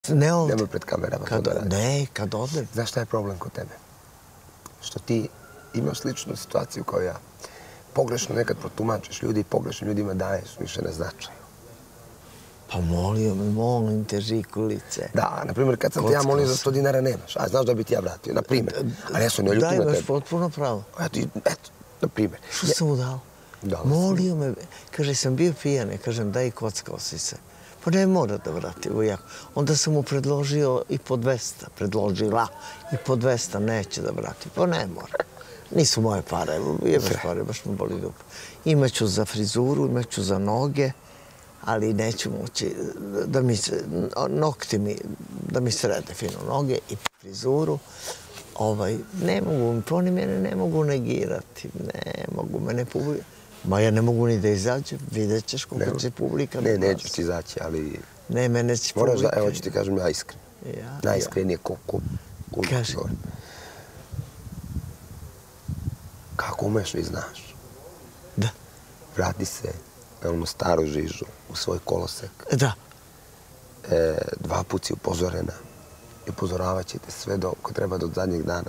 Ne ovdje. Nemoj pred kamerama. Ne, kad odem. Znaš šta je problem kod tebe? Što ti imaš sličnu situaciju kao ja. Pogrešno nekad protumačiš ljudi i pogrešno ljudima daješ više na značaju. Pa molim te, žikulice. Da, na primjer, kad sam te ja molio za 100 dinara nemaš, a znaš da bi ti ja vratio, na primjer. Ali ja sam ne ljutim na tebe. Da, imaš potpuno pravo. Eto, na primjer. Što sam mu dao? Molio me, kaže, sam bio pijan, kažem, daj kockao si se. Pa ne mora da vrati ujako. Onda sam mu predložio i po 200, predložila i po 200, neće da vrati. Pa ne mora. Nisu moje pare, jebeš pare, baš me boli dupe. Imaću za frizuru, imaću za noge, ali neću moći da mi se, nokti mi, da mi srede fino noge i frizuru. Ne mogu, oni mene ne mogu negirati, ne mogu mene publika. Ma ja ne mogu ni da izađem, vidjet ćeš koliko će publika. Ne, neću ti izaći, ali... Ne, mene će publika... Moraš da, evo ću ti kažem ja iskren. Najiskrenije ko Kaži. Kako umeš i znaš. Da. Vrati se na onu staru žižu, u svoj kolosek. Da. 2 put si upozorena. I upozoravat će te sve dok treba do zadnjeg dana.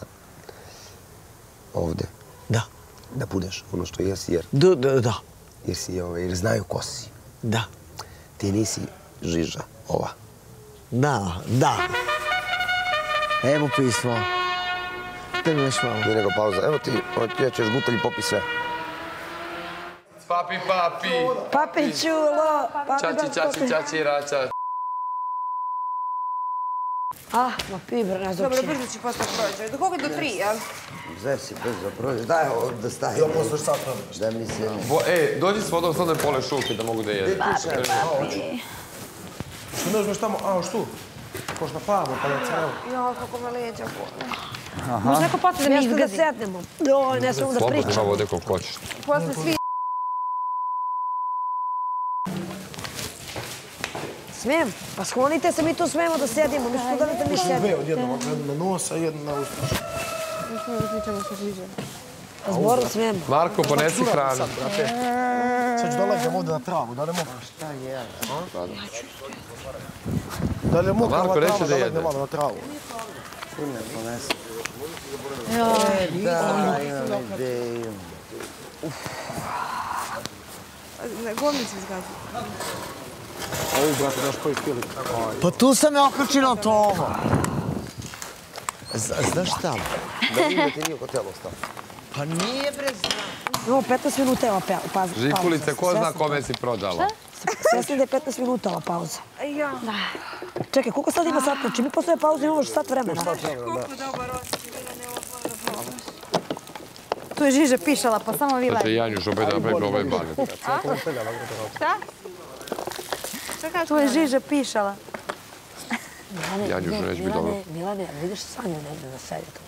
Ovde. Da. Da budeš ono što jesi, jer... Da. Jer znaju ko si. Da. Ti nisi žiža, ova. Da. Evo pismo. Te mi još malo. Nije nego pauza. Evo ti, ja ćeš gutalj i popi sve. Papi. Papi čulo. Čači, rača. Ma piber, ne znam. Dobro, brzo ću posle prođe. Do koga do 3, jel? Zar si brzo prođe? Daj ovo da stavim. Ja posle šta praviš? Da mi se... Dođi s vodom, sad ne pole šuke da mogu da jedem. Papi. Što ne uzmeš tamo, što? Koš na pavu, pa da celo. Jo, kako me leđa bole. Može neko posle da mi izgazi? Mjesto da sednemo. Joj, ne smemo da Slobodno pričamo. ima vode koliko hoćeš. Posle svi... Smijem? Pa sklonite se, mi tu smijemo da sedimo. Mi što da li mi sedimo. 2 od jednog, jedna na nosa, jedna na usta. Usličamo se žiže. Zboru smijemo. Marko, ponesi hranu. Sad ću da legnem ovdje na travu, da li mogu? Šta je? Da li je mokra Marko, ova reći trava, da da jede. legnem malo na travu? Puno ponesi. Da, imam ideju. Govnicu izgazi. Ovi, brate, daš koji stili. Pa tu sam je okačilo to ovo. Znaš šta? Da vidim da ti nije oko tela ostao. Pa nije bre znam. Imamo 15 minuta, evo pauza. Žikulice, ko zna kome si prodala? Svjesni da je 15 minuta ova pauza. Ja. Čekaj, koliko sad ima sat? Znači mi posle pauze imamo još sat vremena. Koliko dobar osjećaj, ne ovo. Tu je žiže pišala, pa samo vi Da će lajte. Janjuš opet napravi problem bane. Šta? Tu je žiže pišala. Janjuš neće biti dobro. Milane, vidiš Sanju negdje na sedi tu?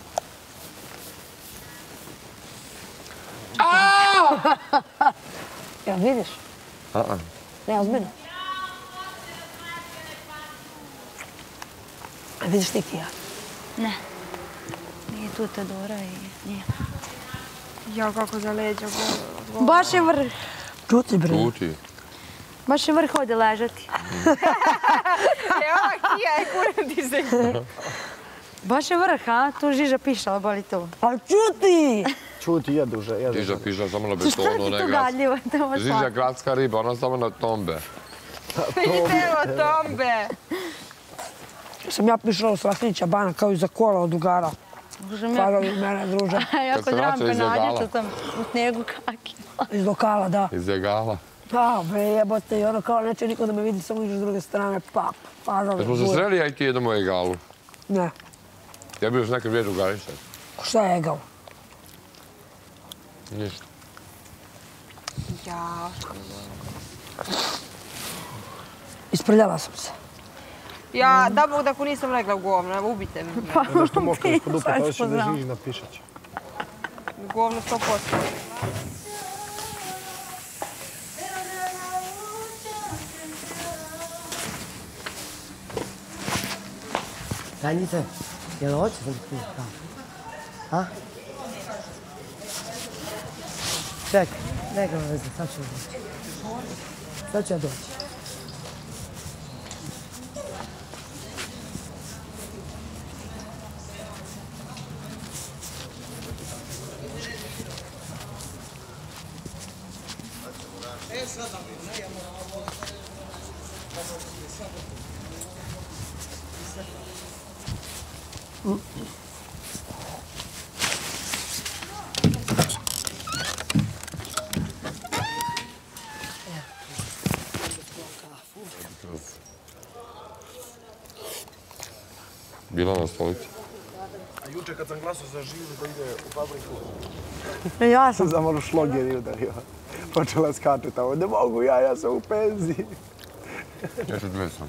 Jel vidiš? Ne, ozbiljno. A vidiš ti Kija? Ne. Nije tu Teodora i nije. Ja, kako za leđa bole. Baš je vrh. Čuti, bre. Čuti. Baš je vrh ovdje ležati. Evo, Kija, kuram ti se. Baš je vrh, a? Tu žiža pišala, boli to. A čuti! Čuti, jedu že. Žiža piša samo na Šta betonu, ti ne tu gras. gadljivo? Žiža gradska riba, ona samo na tombe. Evo, tombe. Sam ja pišala u Slatinića bana kao i za kola od ugara. Farovi mene druže. Ja kod se vraća rampe iz Jagala. nađeću tam u snegu kaki. Iz lokala, da. Iz Jagala. Pa, bre, jebote, i ono kao neće niko da me vidi, samo iđu s druge strane, pap, farovi. Jesmo se sreli, ja i ti jedemo u Jagalu. Ne, Ja bi još nekad vježu garište. šta je egal? Ništa. Ja. Isprljala sam se. Ja, da Bog da ako nisam legla u govno, evo ubite me. Onda što mokro ispod dupe, to još da žiži napišat će. Govno 100%. Tanjice, jel hoćeš da ti pišem? A? Čekaj, neka me veze, sad ću doći. Sad ću ja doći. Bila na stolici. A juče kad sam glasao za Živu da ide u fabriku, Ja sam. za malo šloger i udario. Počela skače tamo, ne mogu ja sam u penziji. Još dve sam.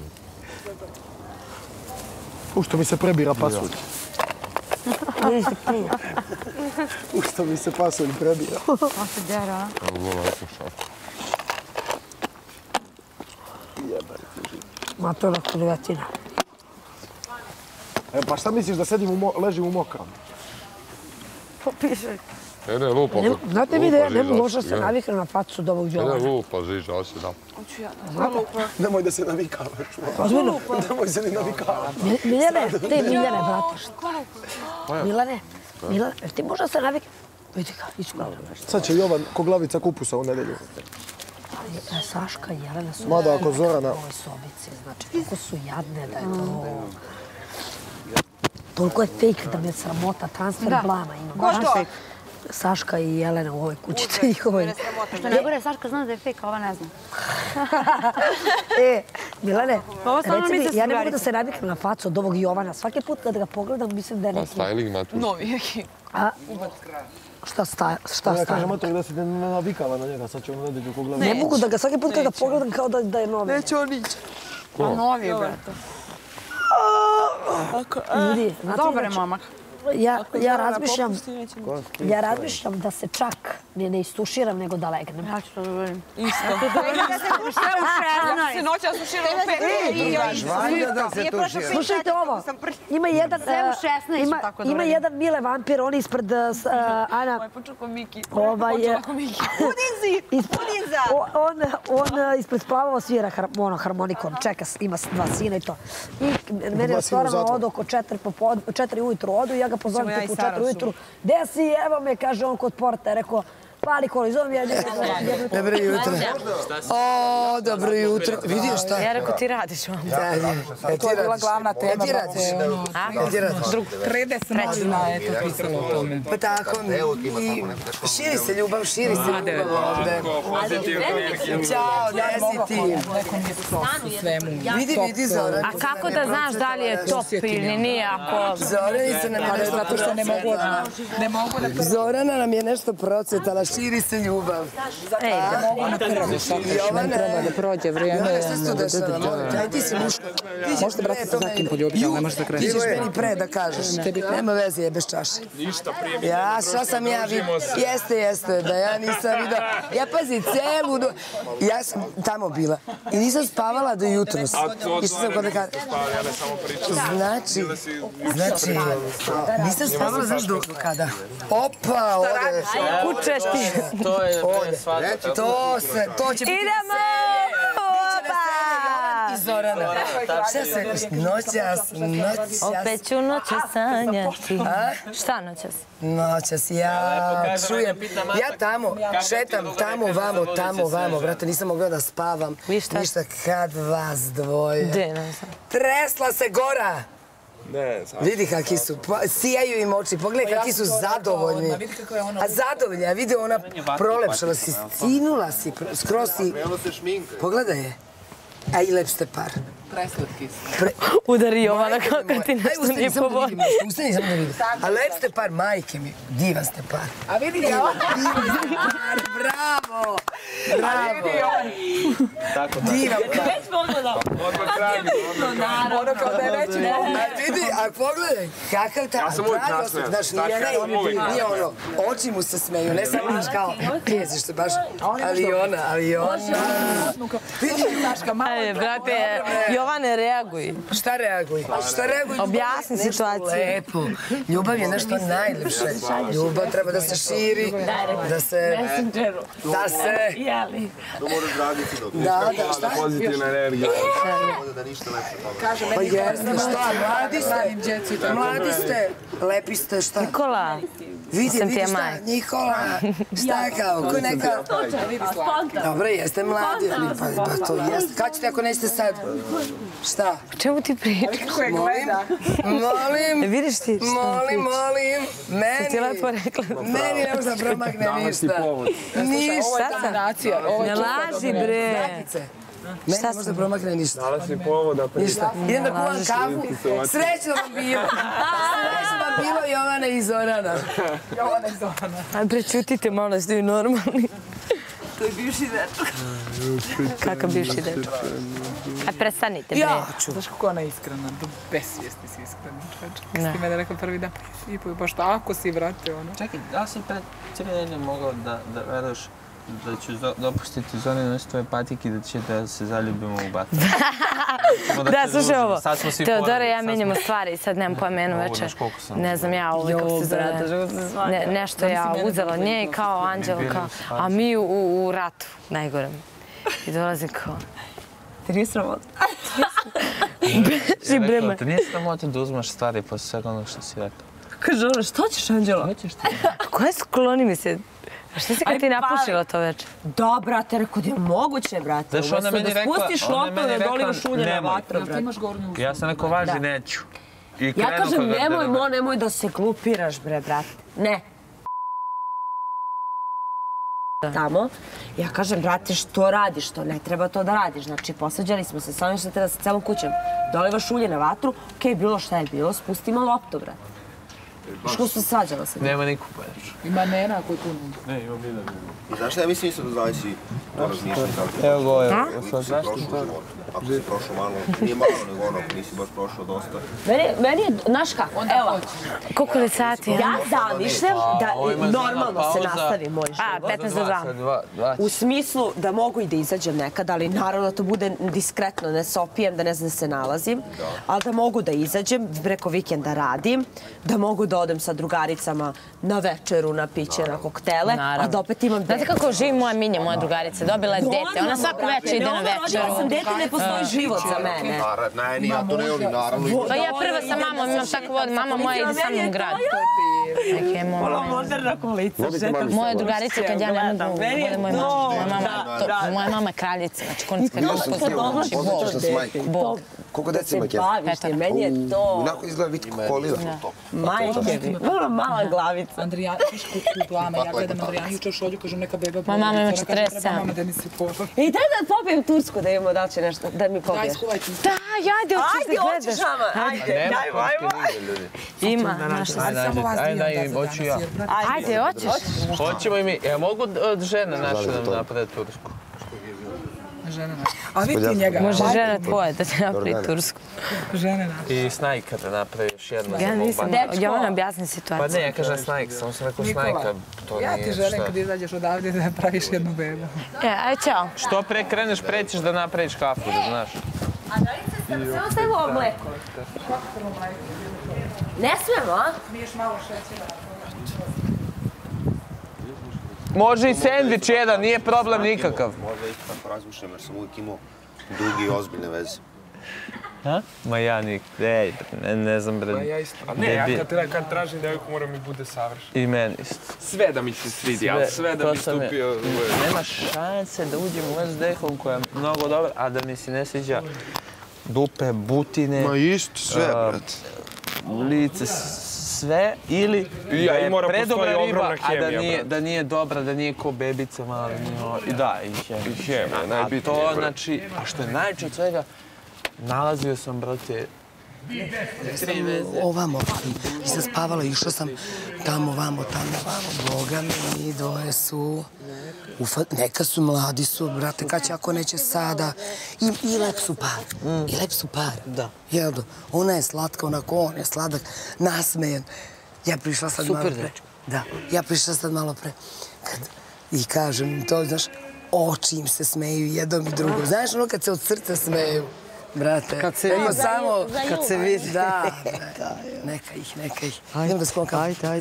Što mi se prebira pasulj. Nisi prije. Što mi se pasulj prebira. On se dera, a? Evo gola, eto šaku. Matora kurvetina. Pa šta misliš da ležim u mokram? Popišaj. Ne, lupa. Znate vi da ja ne mogu možda se naviknem na facu od ovog Jovana. Ne, lupa, žiža, osi da. Nemoj da se navikavaš. Ozbiljno? Nemoj se ni navikavaš. Miljane, brate. Milane, jer ti možda se naviknem. Vidi ga, ispravno nešto. Sad će Jovan ko glavica kupusa u nedelju. Saška i Jelena su Mada ako Zorana... u ovoj sobici, znači, kako su jadne da je to... Toliko je fake da me sramota, transfer blama ima. Ko što? Saška i Jelena u ovoj kućici njihovoj. Što najgore, Saška zna da je fake, a ova ne zna. Milane, Ovo stvarno reci mi, misliš ja ne mogu drugarica. da se naviknem na facu od ovog Jovana. Svaki put kada ga pogledam, mislim da je Pa neki... styling matur. Novi ekip. Šta Ja stavim? kažem Mator da se ne navikava na njega, sad će on nedelju ko glavica. Ne mogu da ga svaki put kada ga pogledam kao da je novi. Neće on ići. A novi je, brate. Ljudi, znate Dobar je inače, momak. ja razmišljam da se čak ne istuširam nego da legnem. Ja ću to da velim. Isto. Sve u 16. Se noća sušila u 5. Valjda da se tušira. Slušajte ovo, ima jedan... Sve u 16 tako da Ima velim. jedan Mile vampir, on ispred Ana... Počuko Miki. Počuko Miki. On ispred splavova svira harmonikom, čeka, ima dva sina i to. I mene je stvarno odu oko 4 ujutru odu i ja ga pozovem tipu u 4 ujutru. Gde si? Evo me, kaže on kod porta. Rekao, pali koli, zovem ja njega. Dobro jutro. O, dobro jutro. Vidio šta? Ja rekao ti radiš vam. To je bila glavna tema. Ti radiš. Drug 30 godina je to pisalo o tome. Pa tako mi. I širi se ljubav, širi se ljubav ovde. Ćao, gde si ti? Nekom je top u svemu. Vidi Zoran. A kako da znaš da li je top ili nije ako... Zoranica nam je nešto Zato što ne mogu da... Zorana nam je nešto procetala, širi se ljubav. Ne treba da prođe vrijeme. Jovana, šta se tu dešava? Aj, ti si muško. Možete, brate, se za kim poljubiti, ali ne možeš da kreneš. Ti ćeš meni pre da kažeš. Nema veze, jebeš čaše. Ja, šta sam ja vidio? Jeste, da ja nisam vidio. Ja pazi, celu... Ja sam tamo bila i nisam spavala do jutros. I što sam kod da kažem? Znači, nisam spavala, znaš do kada? Opa, ovdje. Kučeš ti. To će biti... Idemo! I Zorana. Šta se... Noćas... Opet ću noćas sanjati. Šta noćas? Noćas, ja čujem. Ja tamo, šetam tamo, vamo. Brate, nisam mogla da spavam. Ništa kad vas dvoje. Gde, ne znam. Tresla se gora! Vidi kakvi su, sijaju im oči, pogledaj kakvi su zadovoljni. A zadovoljni, a vidi ona prolepšala si, skinula si, skroz si. Pogledaj je. A i lep ste par. Preslatki su. Udari Jovana kako ti nešto nije povoljno. Ustani samo da vidim. A lep ste par, majke mi, divan ste par. A vidi ga. Divan ste par, bravo! Bravo! Divan par. Već pogledao. Ono kao da je veći pogled. A vidi, a pogledaj, kakav ta... Ja sam uvijek nasmejan. Znaš, nije ono, oči mu se smeju, ne samo znaš kao, prijeziš se baš, ali ona. Vidi, Ajde, brate, Jovane, reaguj. Šta reaguj? Šta reaguj? Objasni situaciju. Lepo. Ljubav je nešto najljepše. Ljubav treba da se širi, da se... Da se... To moraš raditi dok. Da, šta? Pozitivna energija. Pa jeste, šta? Mladi ste. Lepi ste, šta? Nikola. Vidi šta? Nikola. Šta kao? Ko neka... Dobro, jeste mladi. Pa to jeste. Kad ćete ako nećete sad? Šta? O čemu ti pričaš? Molim. Vidiš ti što Molim. Meni. Ti lepo rekla. Meni ne možda promakne ništa. Ništa. Ne laži, bre. Meni ne možda promakne ništa. Dala si povoda. Ništa. Idem da kuvam kafu. Srećno vam bilo. Srećno vam bilo Jovana i Zorana. Ajde, prečutite malo, jeste vi normalni. To je bivši dečak. Kakav bivši dečak? Ajde, prestanite, bre. Ja ću. Znaš kako ona je iskrena, do besvijesti si iskrena, čovječe. Kad si mene rekao prvi dan, prisipuju, pa šta ako si vrate, ono? Čekaj, da si pred cijeli dan mogao da veruješ da ću dopustiti Zoni na tvoje patike i da će da se zaljubimo u batu. Da, slušaj ovo. Teodora i ja sad menjamo stvari i sad nemam pojmenu večer. Ne znam ja ovo kako se zove. Nešto ja uzela od nje kao anđel, a mi u ratu, najgorem. I dolazim kao... Ti nije sramota? Beži breme. Ti nije sramota da uzmaš stvari posle svega onog što si rekao. Kaže ono, što ćeš anđela? Hoćeš ti? Koje skloni mi se? A šta si kad ti napušila to večer? Da, brate, rekao da je moguće, brate. Znaš, ona meni rekla... Da spustiš loptu da dolivaš ulje na vatru, brate. Ja sam rekao, važi, neću. Ja kažem, nemoj da se glupiraš, bre, brate. Ne. Tamo. Ja kažem, brate, što radiš to? Ne treba to da radiš. Znači, posvađali smo se, samo što treba sa celom kućom. Dolivaš ulje na vatru, okej, bilo šta je bilo, spustimo loptu, brate. Što se svađala se? Nema niko pojaču. Ima Nena koji tu nudu. Ne, imam jedan. I znaš šta, ja mislim isto da zavisi to razmišljanje kako Evo go, ako si prošao malo, nije malo nego ono, ako nisi baš prošao dosta. Meni je, znaš kako, evo. Koliko li sati? Ja zamišljam da normalno se nastavi moj život. 15 do 2. U smislu da mogu i da izađem nekad, ali naravno da to bude diskretno, ne se opijem, da ne znam da se nalazim. Ali da mogu da izađem, preko vikenda radim, da mogu da odem sa drugaricama na večeru, na piće, na koktele, a da opet imam dete. Znate kako živi moja Minja, moja drugarica? Dobila je dete. Ona svako večer ide na večeru. Rodila sam dete, ne postoji život za mene. Ne, ni ja to ne volim, naravno. Pa ja prva sa mamom imam tako vod. Mama moja ide sa mnom u grad. Ona moderna kolica. Moja drugarica kad ja ne mogu, bude moj mama. Moja mama je kraljica. Znači, konicka je Bog. Koliko dece ima Keva? Meni je to... Onako izgleda Viti Kokolina. Majke mi. Vrlo mala glavica. Andrijana, viš kuku glama, ja gledam Andrijanu, jučer šolju, kažem neka beba... Moja mama ima 47. Mama da mi se poba. I daj da popijem Tursku da imamo da li će nešto, da mi popiješ. Daj, skuvaj ti. Da, ajde, hoćeš mama, ajde, ajmo. Ima, naša. Ajde, hoću ja. Ajde, hoćeš? Hoćemo i mi. Ja mogu od žene naše da naprede Tursku? Žena naša. A vidi njega. Može žena tvoja da ti napravi Tursku. Žene naša. I Snajka da napravi još jedno. Ja nisam, Jovana objasni situaciju. Pa ne, ja kažem Snajk, samo sam rekao Snajka. Ja ti želim kad izađeš odavdje da napraviš jednu bebu. Ajde, čao. Što pre kreneš, pre ćeš da napraviš kafu, da znaš. A da li se samo stavimo ovo mleko? Ne smijemo, a? Miješ malo šećera. Može i sendvič jedan, nije problem nikakav. Možda isto tako razmišljam jer sam uvijek imao dugi i ozbiljne veze. Ma ja ne znam bre. Ma ja isto. A ne, ja kad tražim devojku mora mi bude savršeno. I meni isto. Sve da mi se svidi, ali sve da mi stupio... Nema šanse da uđem u vezu s devojkom koja je mnogo dobra, a da mi se ne sviđa dupe, butine. Ma isto, sve, brate. Lice, sve, ili da je predobra riba, a da nije dobra, da nije ko bebica mala. I da, i hemija. A to, znači, a što je najče od svega, nalazio sam, brate, ovamo, i sam spavala, išao sam tamo, vamo, Boga mi, dvoje su, neka su, mladi su, brate, kad će ako neće sada, i lep su par, Da. Jel do, ona je slatka, onako, on je sladak, nasmejen. Ja prišla sad malo pre. Da, ja prišla sad malo pre. I kažem, to, znaš, oči im se smeju jednom i drugom. Znaš ono kad se od srca smeju? Brate, kad se evo samo... Kad se vidi. Da, neka ih. Idem da skokam. Ajde.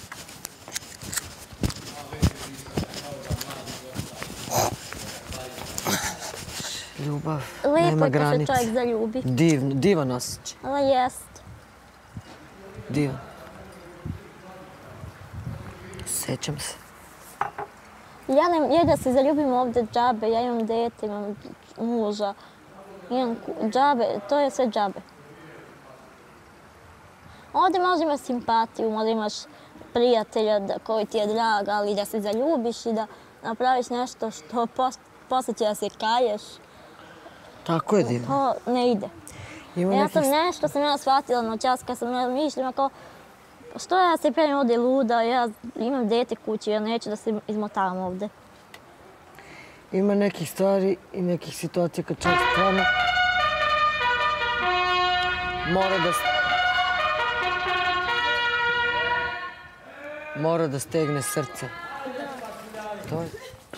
Ljubav, nema granice. Lepo je kad se čovjek zaljubi. Divan osjećaj. Ali jest. Divan. Sjećam se. Ja da se zaljubim ovdje džabe, ja imam dete, imam muža, imam džabe, to je sve džabe. Ovdje možda imaš simpatiju, možda imaš prijatelja koji ti je drag, ali da se zaljubiš i da napraviš nešto što posle će da se kaješ. Tako je divno. To ne ide. Ja sam nešto shvatila noćas kad sam razmišljala kao što ja se pravim ovdje luda, ja imam dete kući, ja neću da se izmotavam ovdje. Ima nekih stvari i nekih situacija kad čovjek stvarno mora da stegne srce. To je...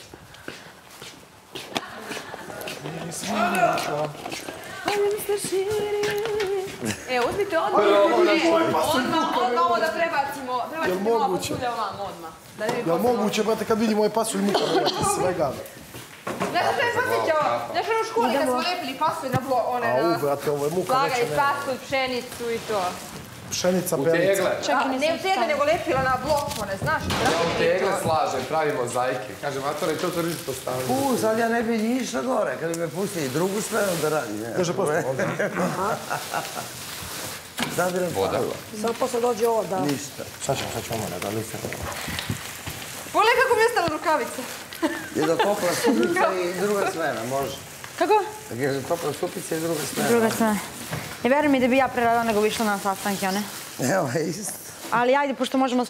Uzmite odmah ovo da prebacimo pasulje ovamo odmah. Jel moguće, brate, kad vidimo ovaj pasulj muka, brate, svega? Ne znam te posjeća ovo. Znaš ono u školi kad smo lepili pasulj na brate, ovo je muka slaga veća i pasulj, pšenicu i to. Pšenica, pelica. Ne u tegle, nego lepila na blok, one, znaš? Ja u tegle slažem, pravimo mozaike. Kaže, matora, i to riži postavljamo. sad ja ne bi ni išla gore, kad bi me pustili drugu smenu da radi. Kaže, prosto ovdje. Zabiram pravila. Sad posle dođe ovo da... Ništa. Sad ćemo da lice. Pogledaj kako mi je ostala rukavica. Jedno topla supica i druga smena, može. Kako? Jedno topla supica i druga smena. Druga smena. I veruj mi da bi ja preradila nego bi išla na sastanke, one? Evo, isto. Ali ajde, pošto možemo...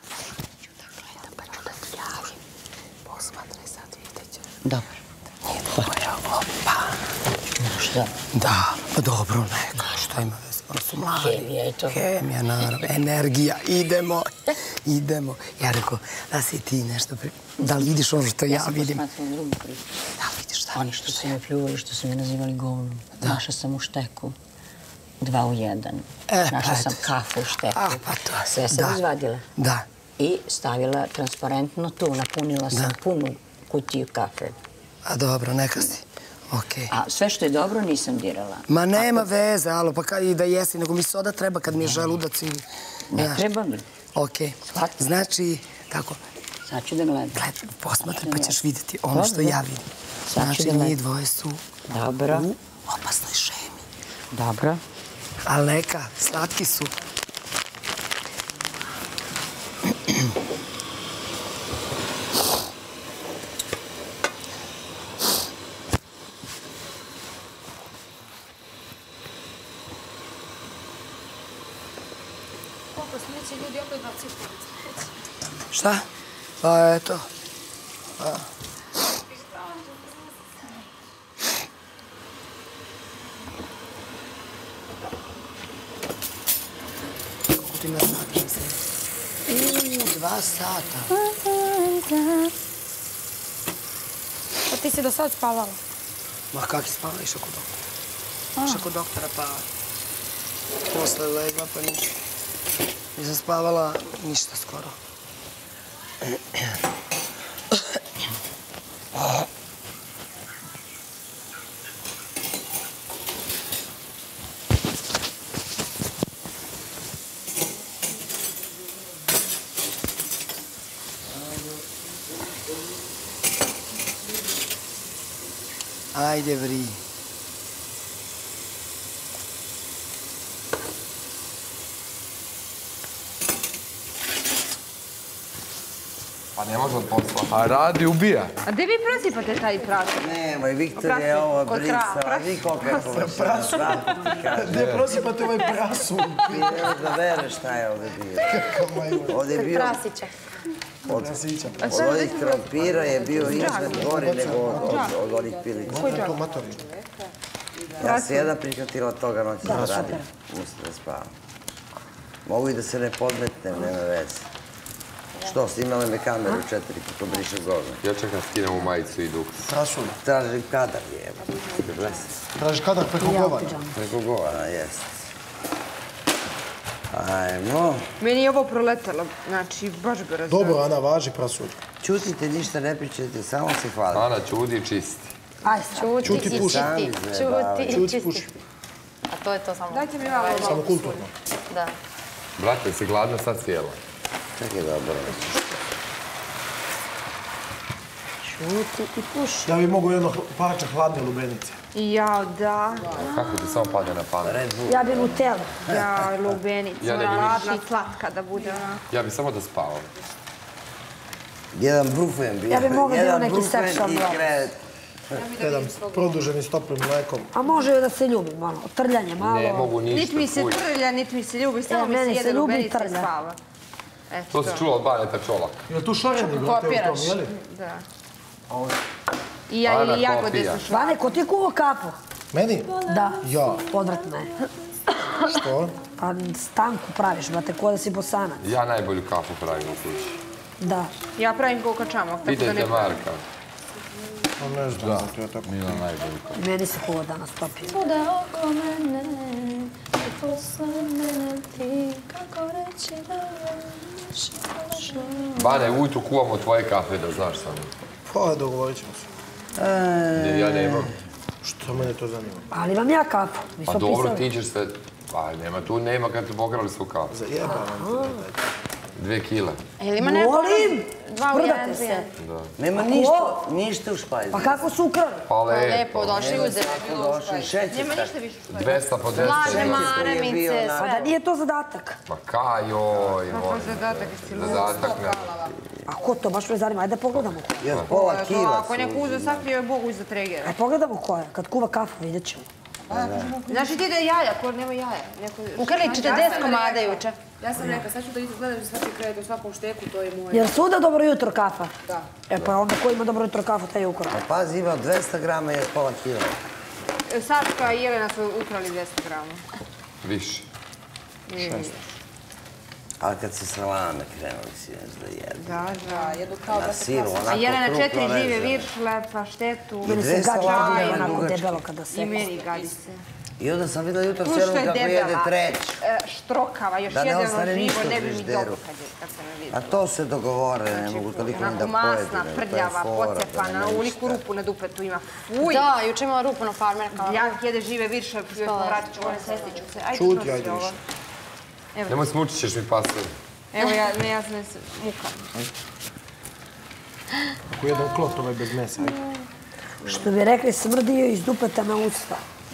Dobro. Opa. Šta? Da, pa dobro, neka, šta ima veze? Ono su mladi. Hemija je to. Hemija, naravno. Energija, idemo. Ja rekao, da si ti nešto Da li vidiš ono što ja vidim? Ja sam posmatila drugu priču. Da li vidiš šta? Oni što su me pljuvali, što su me nazivali govnom. Našla sam u šteku 2 u 1. Našla sam kafu u šteku. Pa to. Sve sam izvadila. Da. I stavila transparentno tu. Napunila sam punu kutiju kafe. A dobro, neka si. Okej. A sve što je dobro nisam dirala. Ma nema veze, alo, pa i da jesi, nego mi soda treba kad mi je želudac i... Ne treba mi. Okej. Znači, tako... Sad ću da gledam. Posmatri pa ćeš vidjeti ono što ja vidim. Znači, njih dvoje su u opasnoj šemi. Dobro. Ali neka, slatki su. Šta? Pa eto. Kako ti me znaš? 2 sata. Pa ti si do sad spavala? Ma kak je spavala? Išao kod doktora. Išao kod doktora pa... Posle legla pa ništa. Nisam spavala ništa skoro. Ajde, vri. Pa ne može od posla. A radi, ubija. A gdje vi prosipate taj prašak? Nemoj, Viktor je ovo brisala. Vi koliko je površina. Gdje prosipate ovaj prasu? Ti ne da vereš šta je ovdje bio. Ovdje je bio... Prasića. Od ovih krompira je bio iznad gori nego od onih pilica. Ja se jedna prihvatila od toga noći da radim. Usta da spavam. Mogu i da se ne podmetnem, nema veze. Što, snimale me kameru 4 kako briše govne? Ja čekam skinem u majicu i duks. Prasulj. Tražim kadar, jeba. Tražiš kadar preko govana? Preko govana, jest. Ajmo. Meni je ovo proletalo, znači baš bi razvijela. Dobro, Ana, važi prasulj. Čutite, ništa ne pričajte, samo se hvalite. Ana, čudi i čisti. Ajde, čuti i puši. Čuti i puši. A to je to samo. Dajte mi malo. Samo kulturno. Da. Brate, si gladna sad cijela? Čekaj, dobro. Čuti i puši. Ja bih mogu jedno parče hladne lubenice. Ja, da. Kako ti samo padne na pamet? Ja bi Nutella. Ja, lubenica. Ja ne bi Hladna, slatka da bude ona. Ja bi samo da spavam. Jedan brufen bi. Ja bi mogla da imam neki brufen sexual i love. krevet. Jedan produženi s toplim mlekom. A može da se ljubim, malo. Trljanje malo. Ne mogu ništa. Niti mi se trlja, niti mi se ljubi, samo mi se jede lubenica i spava. To si čula od Baneta Čolaka. Je li tu šareni, brate, u tom, jeli? Da. I jagode su šla. Vane, ko ti je kuvao kafu? Meni? Da. Ja. Odvratno je. Što? Pa stanku praviš, brate, ko da si bosanac. Ja najbolju kafu pravim u kući. Da. Ja pravim koliko čamak. Pitajte Marka. Ne znam, Da, to je tako. Mila najbolju kafu. Meni se kuva danas topio. Svuda oko mene, i posle mene ti, kako reći da još prošlo. Bane, ujutru kuvamo tvoje kafe, da znaš samo. Pa, dogovorit ćemo se. Ja nemam. Što mene to zanima? Ali imam ja kafu. Mi Pa smo dobro, pisali. ti ćeš se... Pa nema, tu nema kad te pokrali svu kafu. Zajebam. 2 kile. Jel ima neko? Molim! Dva u Sprdate jedan. se. Nema ništa u špajzu. Pa kako su ukrali? Pa Lepo, došli uzeli. Došli, šećer. Nema ništa više. 200 po 10. Laže, maramice, A da sve. nije to zadatak. Ma kaj, joj, molim. Zadatak je si Zadatak ne. A ko to? Baš me zanima. Ajde pogledamo ko je. Jer pola kila Ako neko uzeo sakrio je Bogu iza tregera. Ajde pogledamo ko je. Kad kuva kafu vidjet ćemo. Znači ti da je jaja, ko nema jaja. Ukrali 40 komada juče. Ja sam rekla, sad ću da gledam svaki krevet u svakom šteku, to je moje. Jer svuda dobro jutro kafa? Da. E pa onda ko ima dobro jutro kafu, taj je ukrao. Pa pazi, ima 200 grama je pola kila. Saška i Jelena su ukrali 200 grama. Više. Ali kad se salame krenuli si da jedu. Da, jedu kao Na siru, onako A Jelena krupno 4 žive rezano. viršle, paštetu. Meni se dve gađa salame, bude onako dugačke. debelo kada se... I meni gadi se. I onda sam vidjela jutro Slušaj, sjelu kako jede treći. Štrokava, još Da ne jedno ostane živo, ništa u ne bi mi frižideru. dobro kad sam je vidjela. A to se dogovore, ne mogu toliko ni da Onako pojedine. masna, prljava, pocepana, u liku rupu na dupetu ima. Fuj! Da, juče imala rupu na farmerka. Jak jede žive virše, vratit ću, moram sestiću se. Ajde, Čuti, nosi ajde ovo. više. Nemoj smučit ćeš mi pasir. Evo ja sam muka. Ako jedan klot, ovaj bez mesa. Što bi rekli, smrdio iz dupeta na usta.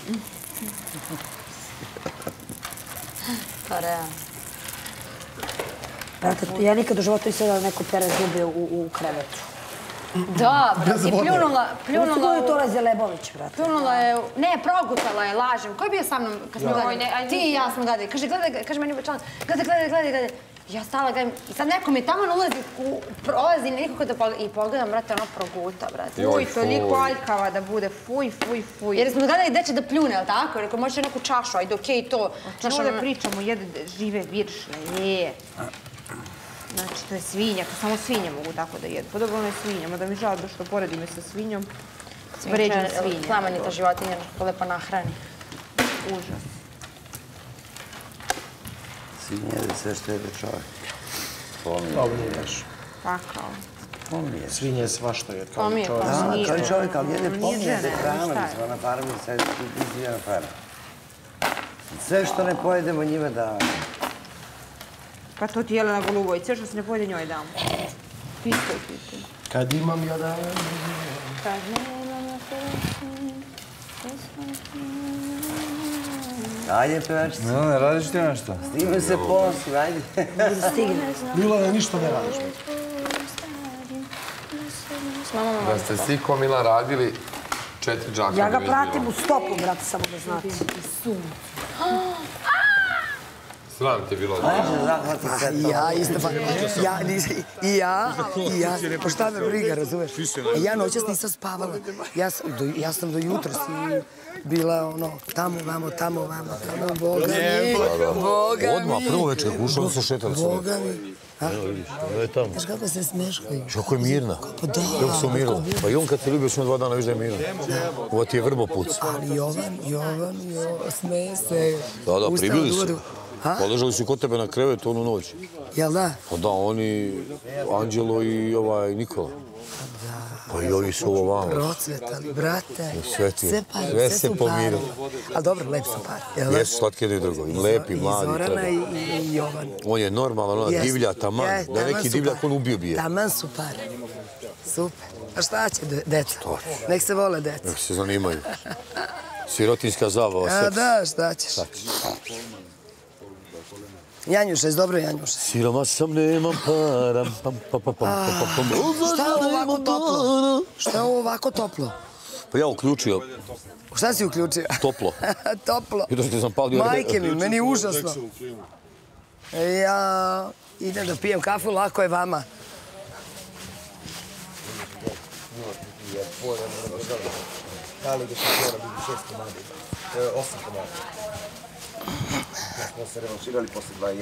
Pa realno. Brate, ja nikad u životu nisam da neko pere zube u krevetu. Da, brate, i pljunula Ko je to Zelebović, brate? Pljunula je, ne, progutala je, lažem. Ko je bio sa mnom kad smo gledali? Ti i ja smo gledali. Kaže, gledaj, kaže meni član, gledaj. Ja stala gledam i sad neko mi tamo prolazi nekako da pogleda i pogledam, brate, ono proguta, brate. Fuj, toliko aljkava da bude, fuj. Jer smo gledali gde će da pljune, ali tako? Rekao, možeš neku čašu, ajde, okej, to. O čemu da pričamo, jede žive viršle, je. Znači, to je svinja, samo svinje mogu tako da jedu. Podobno ono je svinjama, da mi žao da što poredi me sa svinjom. Vređam svinje. Plemenita životinja, što lepo nahrani. Užas. Svinje jede sve što jede čovjek. Pomiješ. Pakao. Pomije. Svinje je svašta je kao Pomije, čovjek. Da, kao i čovjek, ali jede Nije pomije, žene, hranili šta je? smo na farmi, sad je na farmi. Sve što ne pojedemo njima da... Pa to ti Jelena Golubović, sve što se ne pojede njoj dam. Pitaj. Kad imam ja da... Ajde, pevačice. Ne, radiš ti nešto? Snime se poslije, ajde. Milana, ništa ne radiš. Da ste svi ko Mila radili, 4 džaka. Ja ga pratim u stopu, brate, samo da znate. Sram ti je bilo. Ajde, zahvati se to. Ja isto pa, i ja, pa šta me briga, razumeš? Ja noćas nisam spavala, ja sam do jutros i bila ono, tamo, Boga mi. Odmah, prvo večer, ušao se šetali. Boga mi. Evo vidiš, ona je tamo. Znaš kako se smeškaju? Kako je mirna. Kako se umirala. Pa i on kad se ljubio s njom 2 dana viš da je mirna. Ovo ti je vrbopuc. Ali Jovan, smeje se. Da, pribili su. Poležali su kod tebe na krevetu onu noć. Jel da? Pa da, oni, Anđelo i Nikola. Pa i ovi su ovo vamo. Procvetali, brate. Sve se pomirilo. Ali dobro, lep su par. Jesu slatki jedni drugovi. Lepi, mladi. I Zorana i Jovan. On je normalan, ona divlja, taman. Da je neki divljak, on ubio bi je. Taman su par. Super. A šta će deca? Nek se vole deca. Nek se zanimaju. Sirotinska zabava, seks. A da, šta ćeš? Janjuša, je dobro Janjuša? Siroma sam, nemam para. Šta je ovo ovako toplo? Šta je ovo ovako toplo? Pa ja uključio. Šta si uključio? Toplo. Toplo. I to što sam palio... Majke mi, meni je užasno. Ja idem da pijem kafu, lako je vama. Da li ga se mora biti 6 komada? 8 komada. Smo se revanširali posle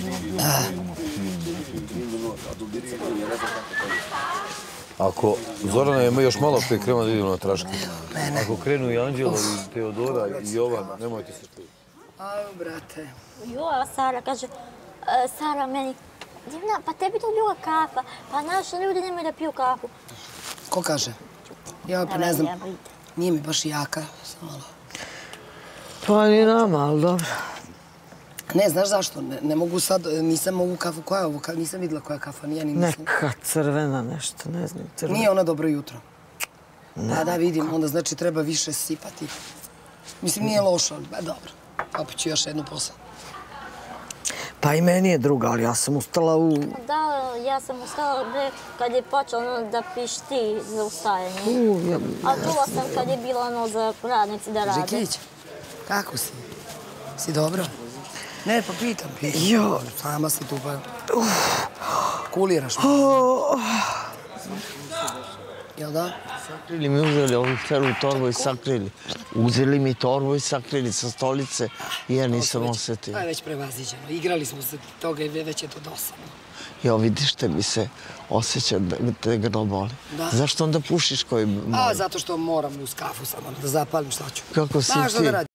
2-1. Ako Zorana ima još malo prije krema da idemo na traške. Ako krenu i Anđelo i Teodora i Jovana, nemojte se čuti. Aju, brate. Joj, Sara kaže, Sara meni, Divna, pa tebi to bila kafa, pa naši ljudi nemaju da piju kafu. Ko kaže? Ja pa ne znam, nije mi baš jaka, sam malo. Pa ni nama, ali dobro. Ne, znaš zašto? Ne mogu sad, nisam mogu kafu, koja je ovo? Nisam vidjela koja kafa, nije ni mislim. Neka crvena nešto, ne znam. Nije ona dobro jutro. Da, vidim, onda znači treba više sipati. Mislim, nije lošo, ali dobro. Opet ću još jednu posao. Pa i meni je druga, ali ja sam ustala u... Da, ja sam ustala kad je počelo da pišti za ustajanje. A čula sam kad je bilo ono za radnici da rade. Žikić, kako si? Si dobro? Ne, pa pitam. Jo. Sama si tu pa... Kuliraš me. Jel da? Sakrili mi, uzeli ovu celu torbu i sakrili. Uzeli mi torbu i sakrili sa stolice i ja nisam osjetio. To je već prevaziđeno. Igrali smo se toga i već je to dosadno. Jo, vidiš te mi se osjeća da te grlo boli. Zašto onda pušiš koji boli? Zato što moram uz kafu samo da zapalim šta ću. Kako si ti?